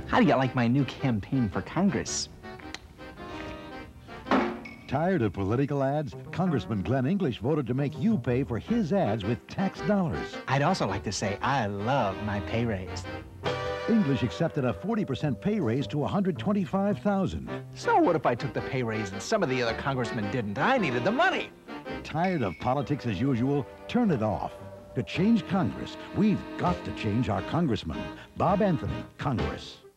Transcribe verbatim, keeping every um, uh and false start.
How do you like my new campaign for Congress? Tired of political ads? Congressman Glenn English voted to make you pay for his ads with tax dollars. I'd also like to say I love my pay raise. English accepted a forty percent pay raise to one hundred twenty-five thousand dollars. So what if I took the pay raise and some of the other congressmen didn't? I needed the money. Tired of politics as usual? Turn it off. To change Congress, we've got to change our congressman. Bob Anthony, Congress.